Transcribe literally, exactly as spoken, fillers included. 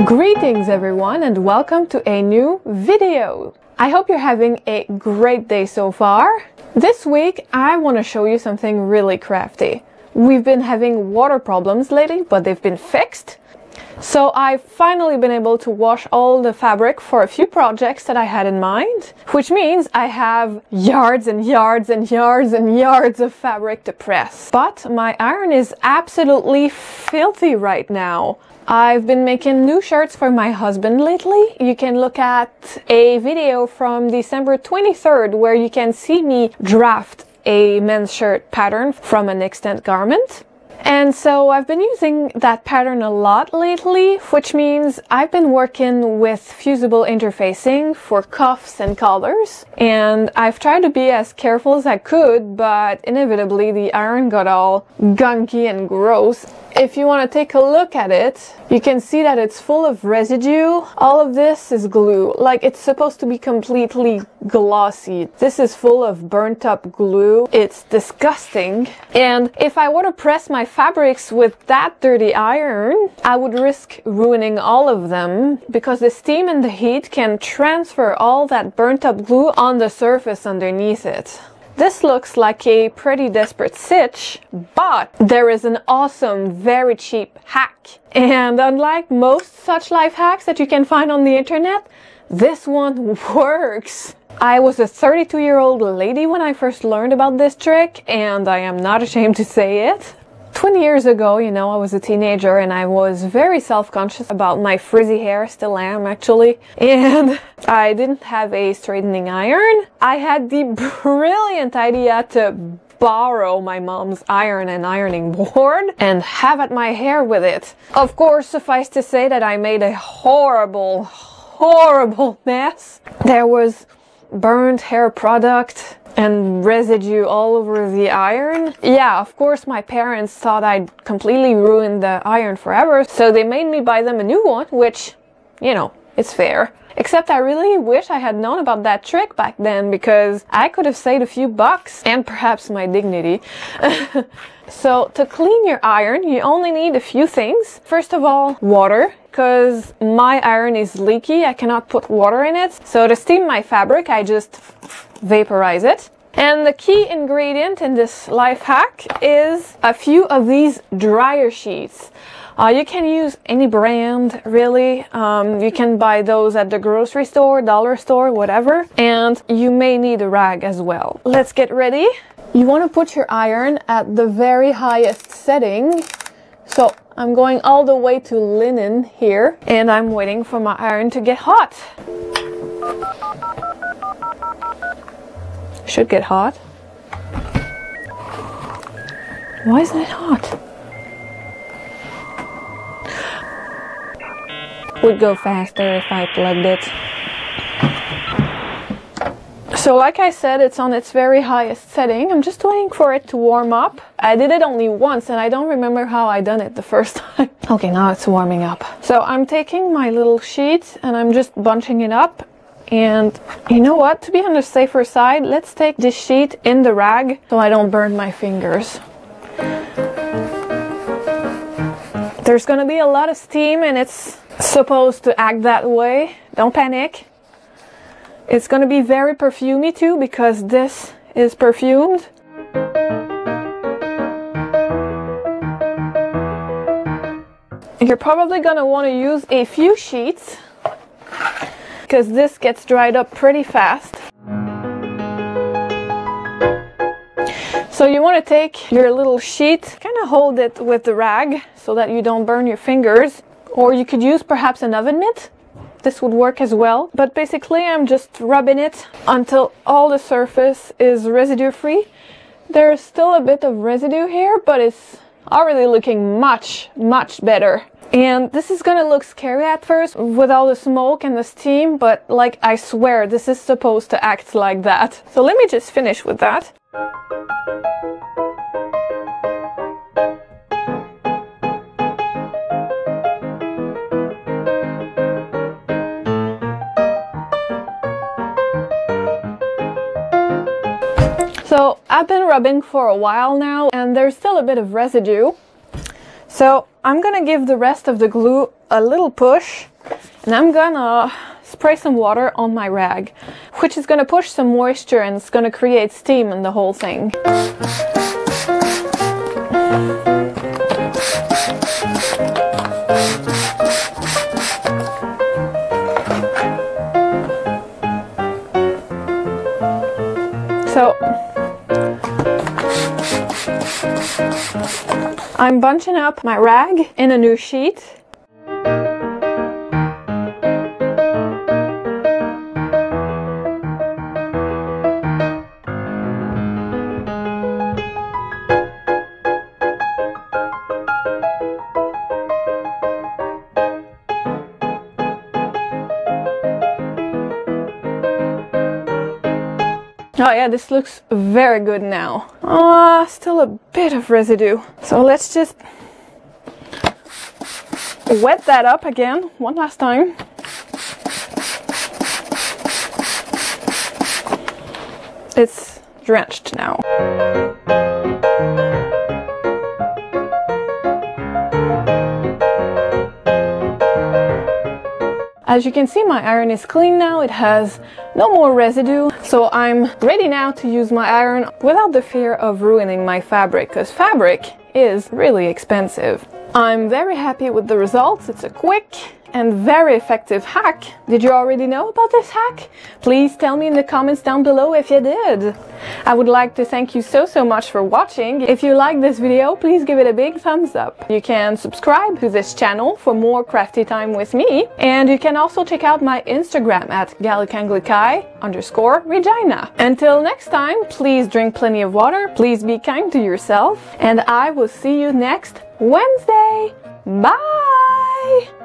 Greetings everyone and welcome to a new video. I hope you're having a great day so far. This week I want to show you something really crafty. We've been having water problems lately, but they've been fixed. So I've finally been able to wash all the fabric for a few projects that I had in mind, which means I have yards and yards and yards and yards of fabric to press. But my iron is absolutely filthy right now. I've been making new shirts for my husband lately. You can look at a video from December twenty-third where you can see me draft a men's shirt pattern from an extant garment. And so I've been using that pattern a lot lately, which means I've been working with fusible interfacing for cuffs and collars. And I've tried to be as careful as I could, but inevitably the iron got all gunky and gross. If you want to take a look at it, you can see that it's full of residue. All of this is glue. Like, it's supposed to be completely glossy. This is full of burnt up glue. It's disgusting. And if I were to press my fabrics with that dirty iron, I would risk ruining all of them because the steam and the heat can transfer all that burnt up glue on the surface underneath it. This looks like a pretty desperate sitch, but there is an awesome, very cheap hack. And unlike most such life hacks that you can find on the internet, this one works. I was a thirty-two-year-old lady when I first learned about this trick, and I am not ashamed to say it. twenty years ago, you know, I was a teenager and I was very self-conscious about my frizzy hair, still am actually, and I didn't have a straightening iron. I had the brilliant idea to borrow my mom's iron and ironing board and have at my hair with it. Of course, suffice to say that I made a horrible, horrible mess. There was burnt hair product and residue all over the iron. Yeah, of course my parents thought I'd completely ruined the iron forever, so they made me buy them a new one, which, you know, it's fair. Except I really wish I had known about that trick back then, because I could have saved a few bucks and perhaps my dignity. So to clean your iron, you only need a few things. First of all, water. Because my iron is leaky, I cannot put water in it. So to steam my fabric, I just vaporize it. And the key ingredient in this life hack is a few of these dryer sheets. Uh, you can use any brand, really. Um, you can buy those at the grocery store, dollar store, whatever. And you may need a rag as well. Let's get ready. You want to put your iron at the very highest setting. So I'm going all the way to linen here, and I'm waiting for my iron to get hot. Should get hot. Why isn't it hot? Would go faster if I plugged it. So like I said, it's on its very highest setting. I'm just waiting for it to warm up. I did it only once and I don't remember how I done it the first time. Okay, now it's warming up. So I'm taking my little sheet and I'm just bunching it up. And you know what? To be on the safer side, let's take this sheet in the rag so I don't burn my fingers. There's gonna be a lot of steam and it's supposed to act that way. Don't panic. It's gonna be very perfumey too, because this is perfumed. You're probably gonna want to use a few sheets because this gets dried up pretty fast. So you want to take your little sheet, kind of hold it with the rag so that you don't burn your fingers, or you could use perhaps an oven mitt. This would work as well, but basically I'm just rubbing it until all the surface is residue free. There's still a bit of residue here, but it's already looking much, much better. And this is gonna look scary at first with all the smoke and the steam, but like, I swear this is supposed to act like that. So let me just finish with that. So I've been rubbing for a while now and there's still a bit of residue. So I'm gonna give the rest of the glue a little push And I'm gonna spray some water on my rag, which is gonna push some moisture and it's gonna create steam in the whole thing. So I'm bunching up my rag in a new sheet. Oh yeah, this looks very good now. Ah, uh, still a bit of residue. So let's just wet that up again, one last time. It's drenched now. As you can see, my iron is clean now. It has no more residue. So I'm ready now to use my iron without the fear of ruining my fabric, because fabric is really expensive. I'm very happy with the results. It's a quick and very effective hack. Did you already know about this hack? Please tell me in the comments down below if you did. I would like to thank you so so much for watching. If you like this video, please give it a big thumbs up. You can subscribe to this channel for more crafty time with me, and you can also check out my Instagram at gallicanglikai underscore Regina. Until next time, please drink plenty of water, please be kind to yourself, and I will see you next Wednesday. Bye!